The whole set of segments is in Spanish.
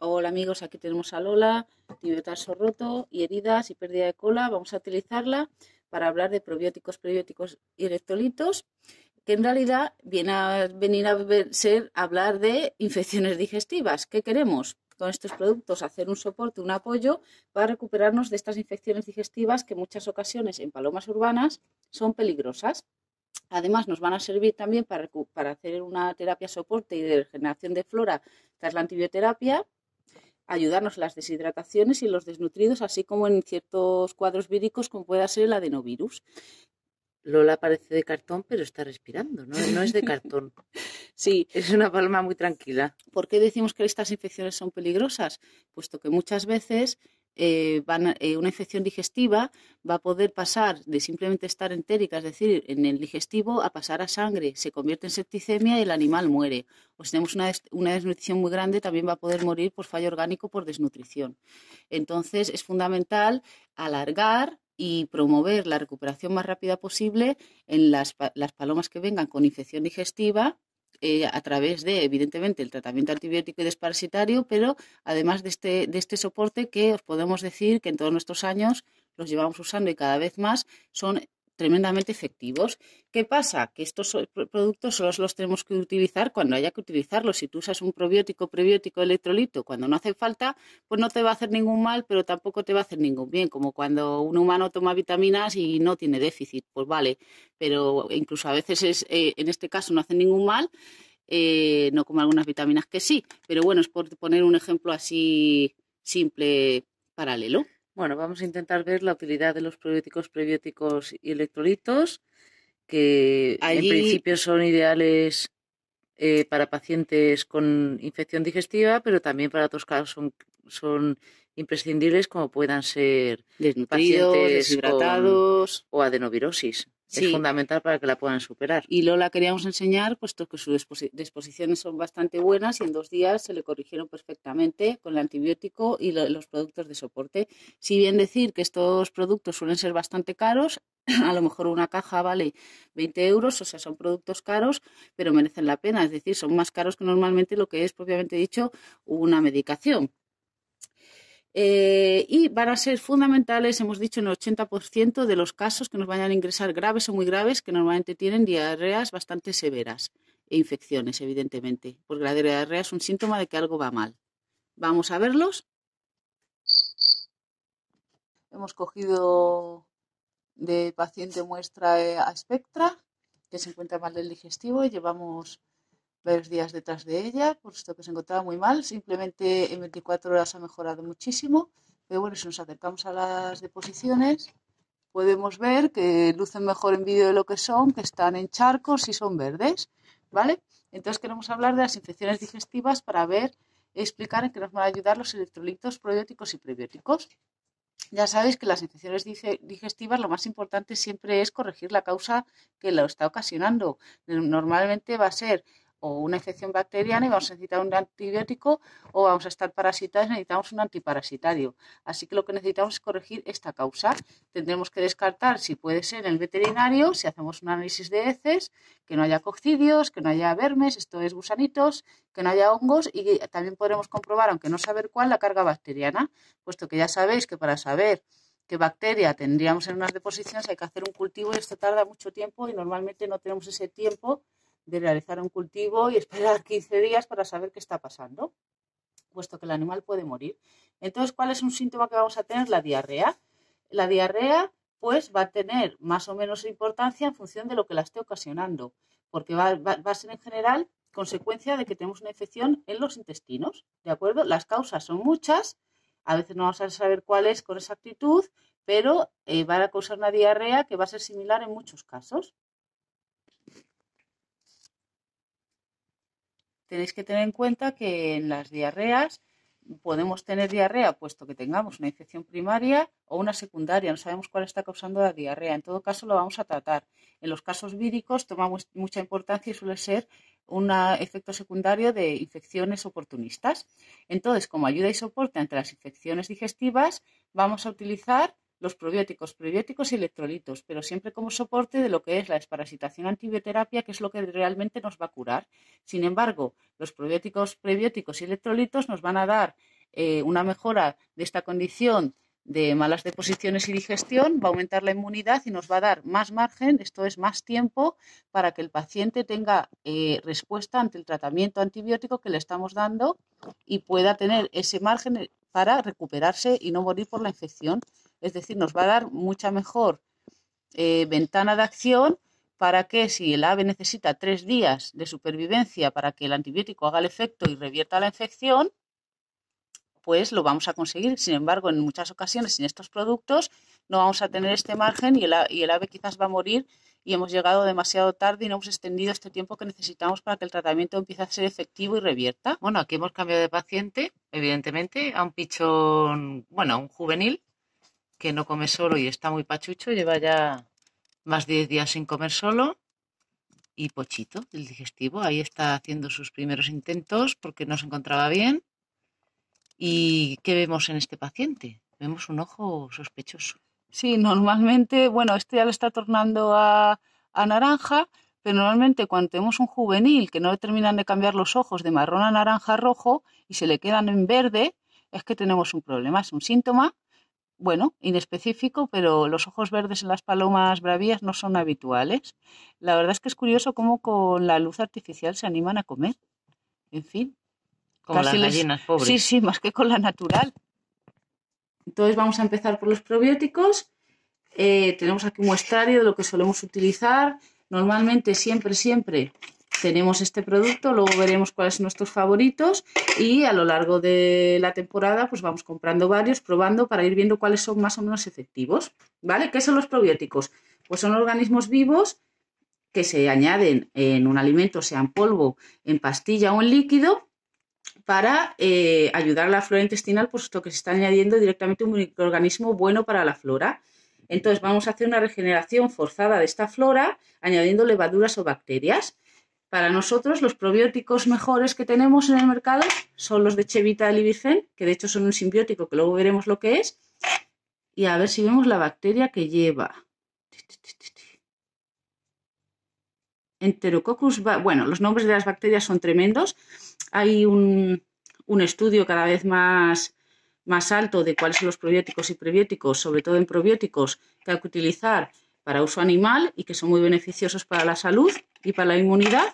Hola amigos, aquí tenemos a Lola, tibetazo roto y heridas y pérdida de cola. Vamos a utilizarla para hablar de probióticos, prebióticos y electrolitos, que en realidad viene a venir a ser hablar de infecciones digestivas. ¿Qué queremos? Con estos productos hacer un soporte, un apoyo para recuperarnos de estas infecciones digestivas que en muchas ocasiones en palomas urbanas son peligrosas. Además, nos van a servir también para hacer una terapia soporte y de regeneración de flora tras la antibioterapia, ayudarnos en las deshidrataciones y los desnutridos, así como en ciertos cuadros víricos como pueda ser el adenovirus. Lola parece de cartón, pero está respirando, ¿no? No es de cartón. Sí. Es una paloma muy tranquila. ¿Por qué decimos que estas infecciones son peligrosas? Puesto que muchas veces una infección digestiva va a poder pasar de simplemente estar entérica, es decir, en el digestivo, a pasar a sangre, se convierte en septicemia y el animal muere. O si tenemos una desnutrición muy grande, también va a poder morir por fallo orgánico por desnutrición. Entonces, es fundamental alargar y promover la recuperación más rápida posible en las palomas que vengan con infección digestiva, a través de, evidentemente, el tratamiento antibiótico y desparasitario, pero además de este soporte que os podemos decir que en todos nuestros años los llevamos usando y cada vez más son tremendamente efectivos. ¿Qué pasa? Que estos productos solo los tenemos que utilizar cuando haya que utilizarlos. Si tú usas un probiótico, prebiótico, electrolito, cuando no hace falta, pues no te va a hacer ningún mal, pero tampoco te va a hacer ningún bien, como cuando un humano toma vitaminas y no tiene déficit, pues vale, pero incluso a veces en este caso no hace ningún mal, no como algunas vitaminas que sí, pero bueno, es por poner un ejemplo así simple, paralelo. Bueno, vamos a intentar ver la utilidad de los probióticos, prebióticos y electrolitos, que en principio son ideales para pacientes con infección digestiva, pero también para otros casos son imprescindibles, como puedan ser desnutridos, pacientes deshidratados o adenovirosis. Sí. Es fundamental para que la puedan superar. Y Lola queríamos enseñar, puesto que sus disposiciones son bastante buenas y en 2 días se le corrigieron perfectamente con el antibiótico y los productos de soporte. Si bien decir que estos productos suelen ser bastante caros, a lo mejor una caja vale 20 euros, o sea, son productos caros, pero merecen la pena. Es decir, son más caros que normalmente lo que es propiamente dicho una medicación. Y van a ser fundamentales, hemos dicho, en el 80% de los casos que nos vayan a ingresar graves o muy graves, que normalmente tienen diarreas bastante severas e infecciones, evidentemente, porque la diarrea es un síntoma de que algo va mal. Vamos a verlos. Hemos cogido de paciente muestra a Spectra, que se encuentra mal del digestivo, y llevamos varios días detrás de ella, puesto que se encontraba muy mal. Simplemente en 24 horas ha mejorado muchísimo. Pero bueno, si nos acercamos a las deposiciones, podemos ver que lucen mejor en vídeo de lo que son, que están en charcos y son verdes, ¿vale? Entonces queremos hablar de las infecciones digestivas para explicar en qué nos van a ayudar los electrolitos, probióticos y prebióticos. Ya sabéis que las infecciones digestivas lo más importante siempre es corregir la causa que lo está ocasionando. Normalmente va a ser o una infección bacteriana y vamos a necesitar un antibiótico, o vamos a estar parasitados y necesitamos un antiparasitario. Así que lo que necesitamos es corregir esta causa. Tendremos que descartar si puede ser en el veterinario, si hacemos un análisis de heces, que no haya coccidios, que no haya vermes, esto es gusanitos, que no haya hongos, y también podremos comprobar, aunque no saber cuál, la carga bacteriana, puesto que ya sabéis que para saber qué bacteria tendríamos en unas deposiciones hay que hacer un cultivo y esto tarda mucho tiempo y normalmente no tenemos ese tiempo de realizar un cultivo y esperar 15 días para saber qué está pasando, puesto que el animal puede morir. Entonces, ¿cuál es un síntoma que vamos a tener? La diarrea. La diarrea, pues, va a tener más o menos importancia en función de lo que la esté ocasionando, porque va a ser en general consecuencia de que tenemos una infección en los intestinos, ¿de acuerdo? Las causas son muchas, a veces no vamos a saber cuál es con exactitud, pero va a causar una diarrea que va a ser similar en muchos casos. Tenéis que tener en cuenta que en las diarreas podemos tener diarrea puesto que tengamos una infección primaria o una secundaria. No sabemos cuál está causando la diarrea. En todo caso, lo vamos a tratar. En los casos víricos toma mucha importancia y suele ser un efecto secundario de infecciones oportunistas. Entonces, como ayuda y soporte ante las infecciones digestivas, vamos a utilizar los probióticos, prebióticos y electrolitos, pero siempre como soporte de lo que es la desparasitación antibioterapia, que es lo que realmente nos va a curar. Sin embargo, los probióticos, prebióticos y electrolitos nos van a dar una mejora de esta condición de malas deposiciones y digestión, va a aumentar la inmunidad y nos va a dar más margen, esto es más tiempo, para que el paciente tenga respuesta ante el tratamiento antibiótico que le estamos dando y pueda tener ese margen para recuperarse y no morir por la infección. Es decir, nos va a dar mucha mejor ventana de acción para que si el ave necesita 3 días de supervivencia para que el antibiótico haga el efecto y revierta la infección, pues lo vamos a conseguir. Sin embargo, en muchas ocasiones sin estos productos no vamos a tener este margen y el ave quizás va a morir y hemos llegado demasiado tarde y no hemos extendido este tiempo que necesitamos para que el tratamiento empiece a ser efectivo y revierta. Bueno, aquí hemos cambiado de paciente, evidentemente, a un pichón, bueno, a un juvenil que no come solo y está muy pachucho, lleva ya más de 10 días sin comer solo. Y Pochito, el digestivo, ahí está haciendo sus primeros intentos porque no se encontraba bien. ¿Y qué vemos en este paciente? Vemos un ojo sospechoso. Sí, normalmente, bueno, este ya le está tornando a naranja, pero normalmente cuando tenemos un juvenil que no le terminan de cambiar los ojos de marrón a naranja a rojo y se le quedan en verde, es que tenemos un problema, es un síntoma, bueno, inespecífico, pero los ojos verdes en las palomas bravías no son habituales. La verdad es que es curioso cómo con la luz artificial se animan a comer. En fin. Como las gallinas pobres. Sí, sí, más que con la natural. Entonces vamos a empezar por los probióticos. Tenemos aquí un muestrario de lo que solemos utilizar. Normalmente siempre tenemos este producto, luego veremos cuáles son nuestros favoritos y a lo largo de la temporada pues vamos comprando varios, probando para ir viendo cuáles son más o menos efectivos. ¿Vale? ¿Qué son los probióticos? Pues son organismos vivos que se añaden en un alimento, sea en polvo, en pastilla o en líquido, para ayudar a la flora intestinal, puesto que se está añadiendo directamente un microorganismo bueno para la flora. Entonces vamos a hacer una regeneración forzada de esta flora añadiendo levaduras o bacterias. Para nosotros los probióticos mejores que tenemos en el mercado son los de Chevita Libifen, que de hecho son un simbiótico que luego veremos lo que es. Y a ver si vemos la bacteria que lleva. Enterococcus, bueno, los nombres de las bacterias son tremendos. Hay un estudio cada vez más alto de cuáles son los probióticos y prebióticos, sobre todo en probióticos que hay que utilizar para uso animal y que son muy beneficiosos para la salud y para la inmunidad.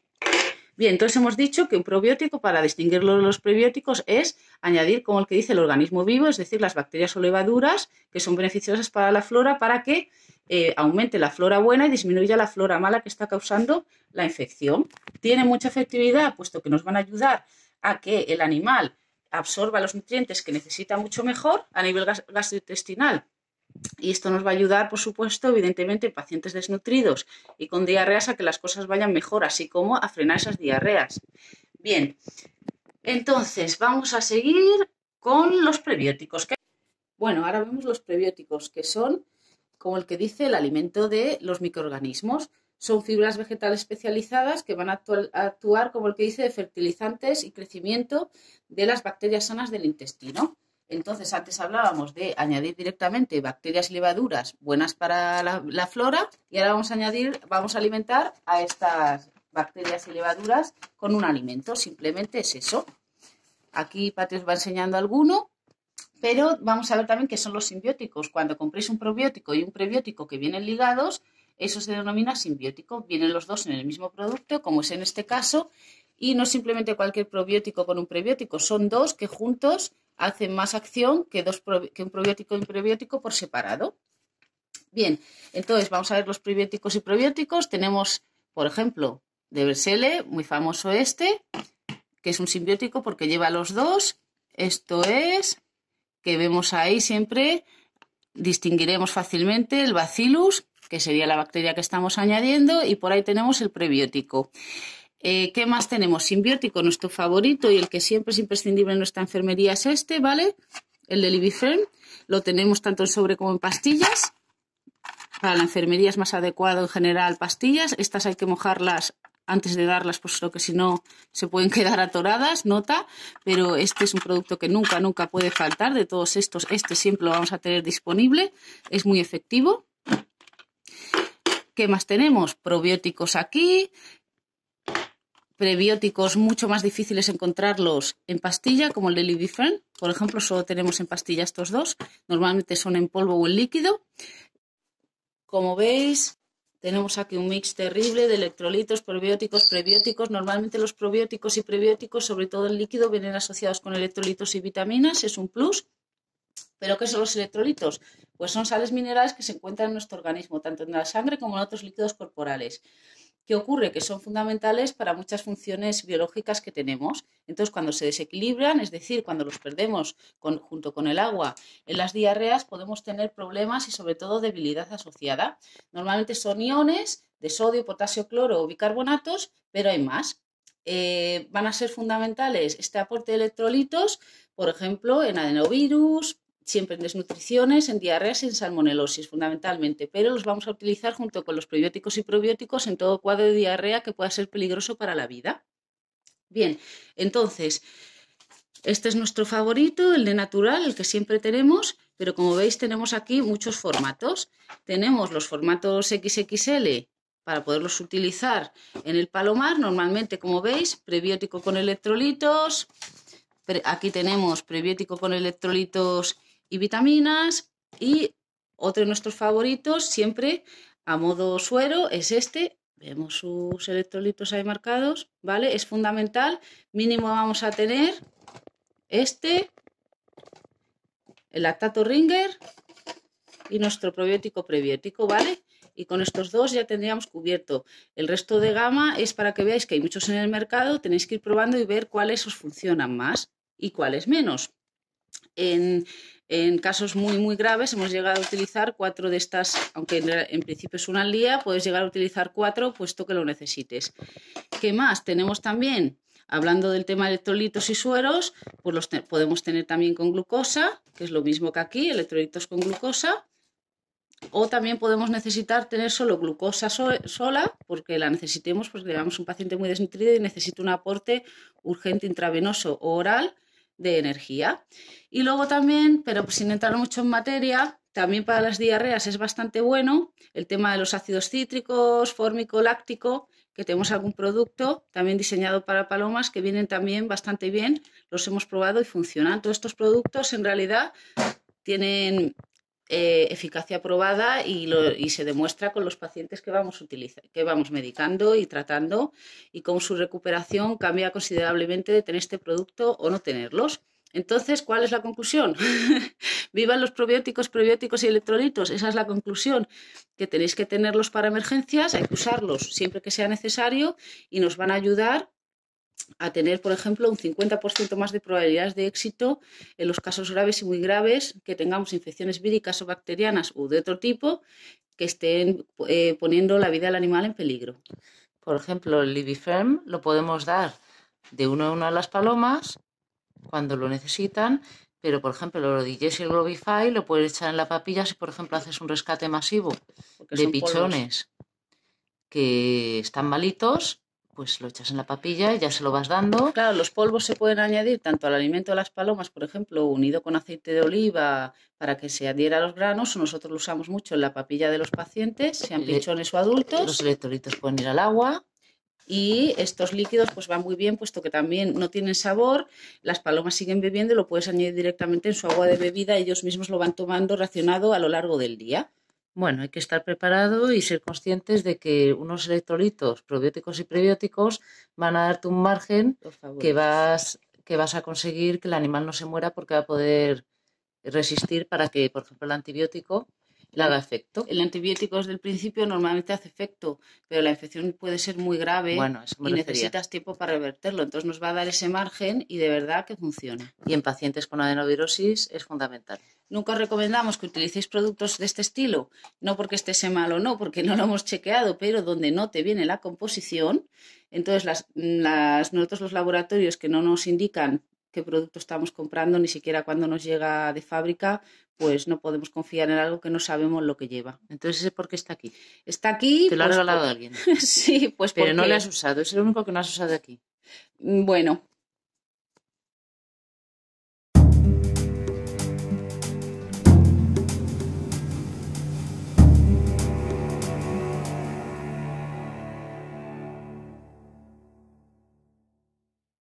Bien, entonces hemos dicho que un probiótico, para distinguirlo de los prebióticos, es añadir, como el que dice, el organismo vivo, es decir, las bacterias o levaduras que son beneficiosas para la flora para que aumente la flora buena y disminuya la flora mala que está causando la infección. Tiene mucha efectividad, puesto que nos van a ayudar a que el animal absorba los nutrientes que necesita mucho mejor a nivel gastrointestinal. Y esto nos va a ayudar, por supuesto, evidentemente, en pacientes desnutridos y con diarreas a que las cosas vayan mejor, así como a frenar esas diarreas. Bien, entonces vamos a seguir con los prebióticos. Bueno, ahora vemos los prebióticos, que son, como el que dice, el alimento de los microorganismos. Son fibras vegetales especializadas que van a actuar, como el que dice, de fertilizantes y crecimiento de las bacterias sanas del intestino. Entonces, antes hablábamos de añadir directamente bacterias y levaduras buenas para la flora y ahora vamos a alimentar a estas bacterias y levaduras con un alimento. Simplemente es eso. Aquí Pati os va enseñando alguno, pero vamos a ver también qué son los simbióticos. Cuando compréis un probiótico y un prebiótico que vienen ligados, eso se denomina simbiótico. Vienen los dos en el mismo producto, como es en este caso, y no simplemente cualquier probiótico con un prebiótico, son dos que juntos hacen más acción que un probiótico y un prebiótico por separado. Bien, entonces vamos a ver los prebióticos y probióticos. Tenemos, por ejemplo, de Bersele, muy famoso este, que es un simbiótico porque lleva los dos. Esto es, que vemos ahí siempre, distinguiremos fácilmente el Bacillus, que sería la bacteria que estamos añadiendo, y por ahí tenemos el prebiótico. ¿Qué más tenemos? Simbiótico, nuestro favorito y el que siempre es imprescindible en nuestra enfermería es este, ¿vale? El de Libifen. Lo tenemos tanto en sobre como en pastillas. Para la enfermería es más adecuado en general pastillas. Estas hay que mojarlas antes de darlas, pues lo que si no se pueden quedar atoradas, nota. Pero este es un producto que nunca puede faltar. De todos estos, este siempre lo vamos a tener disponible. Es muy efectivo. ¿Qué más tenemos? Probióticos aquí. prebióticos mucho más difíciles encontrarlos en pastilla, como el de Libiferm. Por ejemplo, solo tenemos en pastilla estos dos. Normalmente son en polvo o en líquido. Como veis, tenemos aquí un mix terrible de electrolitos, probióticos, prebióticos. Normalmente los probióticos y prebióticos, sobre todo en líquido, vienen asociados con electrolitos y vitaminas. Es un plus. ¿Pero qué son los electrolitos? Pues son sales minerales que se encuentran en nuestro organismo, tanto en la sangre como en otros líquidos corporales. ¿Qué ocurre? Que son fundamentales para muchas funciones biológicas que tenemos. Entonces, cuando se desequilibran, es decir, cuando los perdemos junto con el agua en las diarreas, podemos tener problemas y sobre todo debilidad asociada. Normalmente son iones de sodio, potasio, cloro o bicarbonatos, pero hay más. Van a ser fundamentales este aporte de electrolitos, por ejemplo, en adenovirus, siempre en desnutriciones, en diarreas y en salmonelosis fundamentalmente, pero los vamos a utilizar junto con los prebióticos y probióticos en todo cuadro de diarrea que pueda ser peligroso para la vida. Bien, entonces, este es nuestro favorito, el de natural, el que siempre tenemos, pero como veis tenemos aquí muchos formatos. Tenemos los formatos XXL para poderlos utilizar en el palomar, normalmente, como veis, prebiótico con electrolitos. Aquí tenemos prebiótico con electrolitos y vitaminas, y otro de nuestros favoritos siempre a modo suero es este. Vemos sus electrolitos ahí marcados, ¿vale? Es fundamental. Mínimo vamos a tener este, el lactato Ringer y nuestro probiótico prebiótico, ¿vale? Y con estos dos ya tendríamos cubierto. El resto de gama es para que veáis que hay muchos en el mercado, tenéis que ir probando y ver cuáles os funcionan más y cuáles menos. En casos muy graves hemos llegado a utilizar 4 de estas, aunque en principio es una al día, puedes llegar a utilizar 4 puesto que lo necesites. ¿Qué más? Tenemos también, hablando del tema de electrolitos y sueros, pues los podemos tener también con glucosa, que es lo mismo que aquí, electrolitos con glucosa. O también podemos necesitar tener solo glucosa sola, porque la necesitemos, porque llevamos un paciente muy desnutrido y necesita un aporte urgente intravenoso o oral de energía. Y luego también, pero sin entrar mucho en materia, también para las diarreas es bastante bueno el tema de los ácidos cítricos, fórmico, láctico, que tenemos algún producto también diseñado para palomas que vienen también bastante bien, los hemos probado y funcionan. Todos estos productos en realidad tienen eficacia probada y se demuestra con los pacientes que vamos medicando y tratando, y cómo su recuperación cambia considerablemente de tener este producto o no tenerlos. Entonces, ¿cuál es la conclusión? ¡Vivan los probióticos, prebióticos y electrolitos! Esa es la conclusión, que tenéis que tenerlos para emergencias, hay que usarlos siempre que sea necesario y nos van a ayudar a tener, por ejemplo, un 50% más de probabilidades de éxito en los casos graves y muy graves que tengamos infecciones víricas o bacterianas u de otro tipo que estén poniendo la vida del animal en peligro. Por ejemplo, el Libiferm lo podemos dar de uno a uno a las palomas cuando lo necesitan, pero por ejemplo el Odiges y el Globify lo puedes echar en la papilla si por ejemplo haces un rescate masivo de pichones que están malitos, pues lo echas en la papilla y ya se lo vas dando. Claro, los polvos se pueden añadir tanto al alimento de las palomas, por ejemplo, unido con aceite de oliva para que se adhiera a los granos, o nosotros lo usamos mucho en la papilla de los pacientes, sean pichones o adultos. Los electrolitos pueden ir al agua. Y estos líquidos pues van muy bien, puesto que también no tienen sabor, las palomas siguen bebiendo y lo puedes añadir directamente en su agua de bebida, ellos mismos lo van tomando racionado a lo largo del día. Bueno, hay que estar preparado y ser conscientes de que unos electrolitos, probióticos y prebióticos van a darte un margen que vas a conseguir que el animal no se muera, porque va a poder resistir para que, por ejemplo, el antibiótico le haga efecto. El antibiótico desde el principio normalmente hace efecto, pero la infección puede ser muy grave y necesitas tiempo para reverterlo. Entonces nos va a dar ese margen y de verdad que funciona. Y en pacientes con adenovirosis es fundamental. Nunca os recomendamos que utilicéis productos de este estilo, no porque esté mal o no, porque no lo hemos chequeado, pero donde no te viene la composición. Entonces nosotros los laboratorios que no nos indican qué producto estamos comprando, ni siquiera cuando nos llega de fábrica, pues no podemos confiar en algo que no sabemos lo que lleva. Entonces, ¿por qué está aquí? Está aquí. ¿Te lo ha regalado alguien? Sí, pues pero no lo has usado, es el único que no has usado aquí. Bueno,